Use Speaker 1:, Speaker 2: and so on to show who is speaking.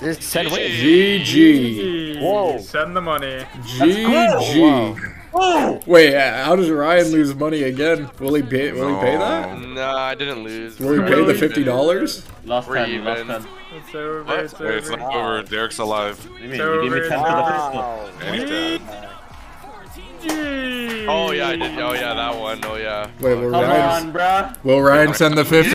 Speaker 1: Just send Wingz.
Speaker 2: GG.
Speaker 3: Whoa. Send the money.
Speaker 2: GG.
Speaker 4: Oh!
Speaker 2: Wait, how does Ryan lose money again? Will he pay that?
Speaker 5: Nah, I didn't lose.
Speaker 2: Will he pay the $50?
Speaker 4: Last
Speaker 5: We're
Speaker 4: 10,
Speaker 5: even.
Speaker 4: last 10.
Speaker 3: It's over.
Speaker 5: What?
Speaker 3: It's
Speaker 6: Wait, it's
Speaker 3: over.
Speaker 6: not over. Derek's alive.
Speaker 4: What do you mean? You gave me 10 for the pistol.
Speaker 6: And he's dead.
Speaker 5: Oh yeah, I did. Oh yeah, that one. Oh yeah.
Speaker 2: Wait, will
Speaker 4: Come
Speaker 2: Ryan,
Speaker 4: on, bruh.
Speaker 2: will Ryan send the 50?